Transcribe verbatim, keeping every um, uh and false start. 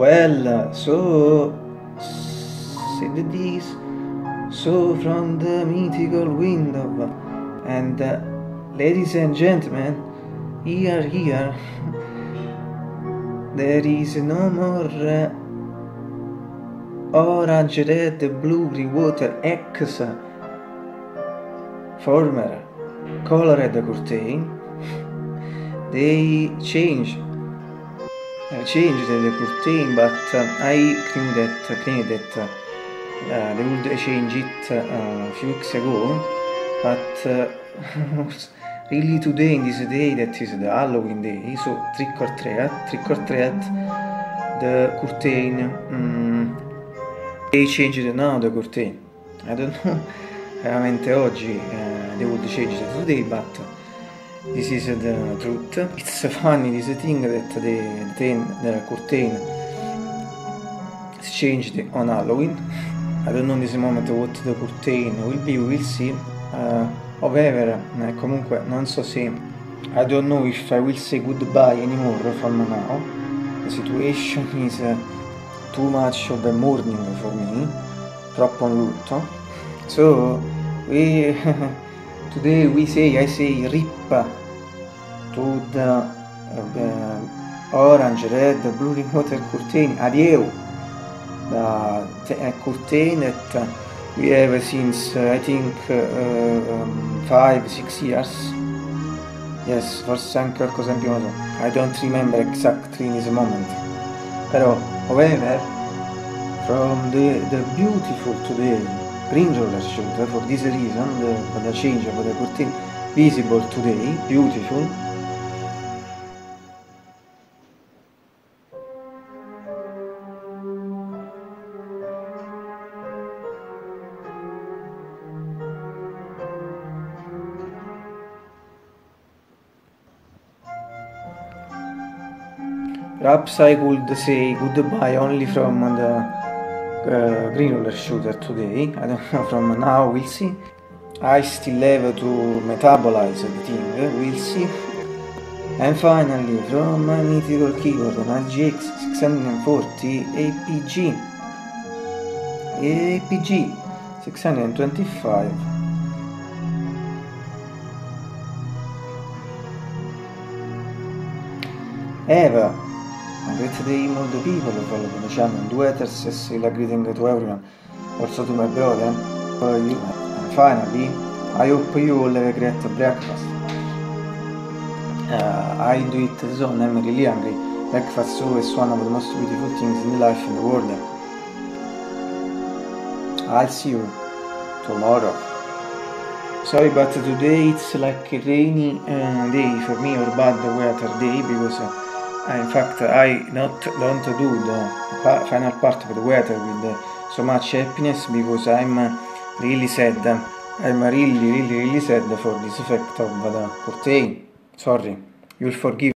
Well, so said this, so from the mythical window, and uh, ladies and gentlemen, here, here, there is no more uh, orange, red, blue, green water X former colored curtain. They change. I changed the curtain, but uh, I cleaned that, cleaned that uh, they would change it uh, a few weeks ago, but uh, really today, in this day that is the Halloween day, so trick or treat, trick or treat, the curtain, um, they changed now the curtain. I don't know, veramente oggi uh, they would change it today, but this is the truth. It's funny, this thing that the, the, the curtain is changed on Halloween. I don't know in this moment what the curtain will be, we will see. Uh, however, uh, comunque non so se, I don't know if I will say goodbye anymore from now. The situation is uh, too much of a morning for me, troppo lutto. So we today we say, I say rip to the uh, orange, red, blue green water curtain, adieu, the curtain that uh, we have since uh, I think uh, um, five, six years. Yes, forse anche qualcosa in più, non so. I don't remember exactly in this moment. Però, however, from the, the beautiful today green roller shooter, for this reason, the, the change of the curtain visible today, beautiful. Perhaps I could say goodbye only from the uh, green roller shooter today. I don't know, from now we'll see. I still have to metabolize the thing, we'll see. And finally, from my mythical keyboard, an R G X six forty A P G A P G six twenty-five. Have a great day, all the people who follow the channel. Do it, say like greeting to everyone, also to my brother. And finally, I hope you all have a great breakfast. Uh, I do it so, I'm really hungry. Breakfast so is one of the most beautiful things in life in the world. I'll see you tomorrow. Sorry, but today it's like a rainy uh, day for me, or bad weather day, because uh, in fact I not don't do the pa final part of the weather with uh, so much happiness, because I'm uh, really sad. I'm really, really, really sad for this effect of the curtain. Sorry, you'll forgive.